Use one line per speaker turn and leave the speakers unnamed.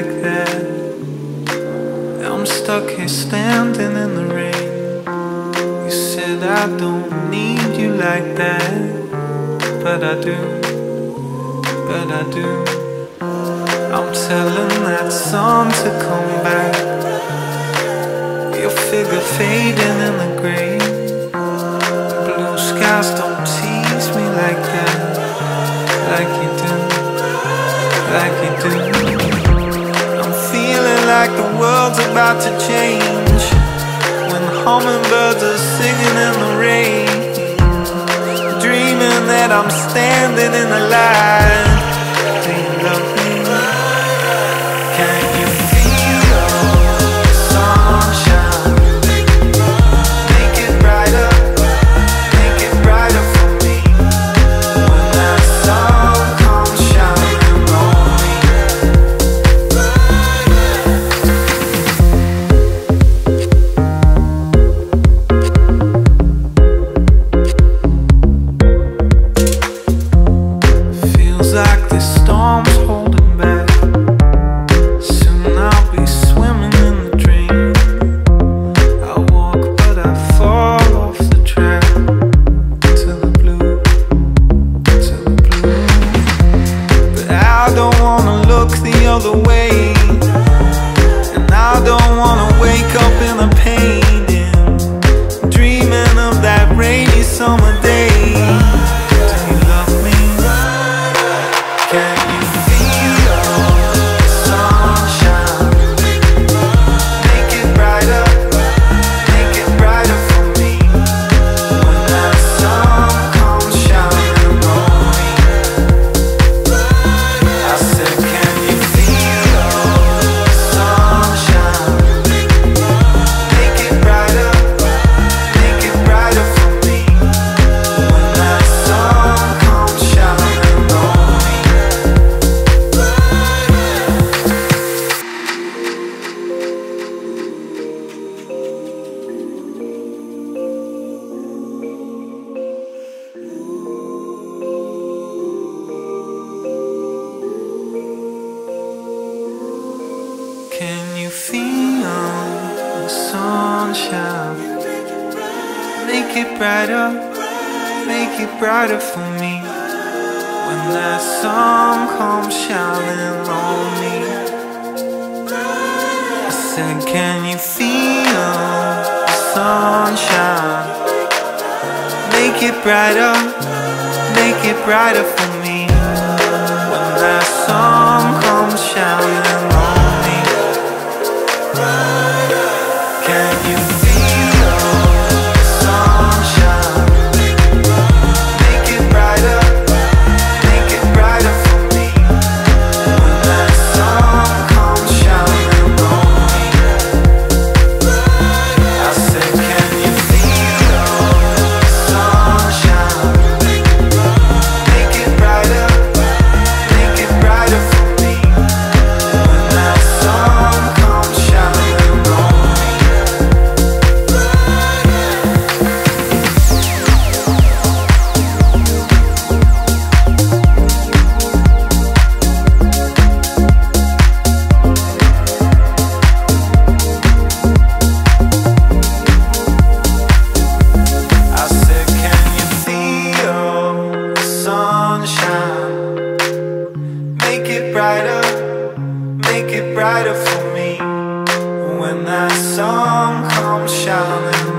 like that. I'm stuck here standing in the rain. You said I don't need you like that, but I do, but I do. I'm telling that sun to come back. Your figure fading in the gray. Blue skies don't tease me like that, like you do, like you do. I'm feeling like the world's about to change when hummingbirds are singing in the rain. Dreaming that I'm standing in the light. Do you love me? Can you feel the sunshine? Make it brighter, make it brighter for me. When that sun comes shining on me. Feels like this storm's holding back. Soon I'll be swimming in the dream. I walk but I fall off the track. To the blue, to the blue. But I don't wanna look the other way, and I don't wanna wake up in a painting, dreaming of that rainy summer day. Do you love me? Can you feel the sunshine? Make it brighter for me. When that sun comes shining on me. I said, can you feel the sunshine? Make it brighter for me. When that sun comes shining on me. Can you feel the sunshine? Make it brighter for me. When that sun comes shining on me. I said, can you feel the sunshine? Make it brighter for me. When that sun comes shining on me. Can you feel the sunshine? Make it brighter for me. When that sun comes shining on me. I said, can you feel the sunshine? Make it brighter for me. When that sun comes shining on me. I said, can you feel the sunshine? Make it brighter for me. When that sun comes shining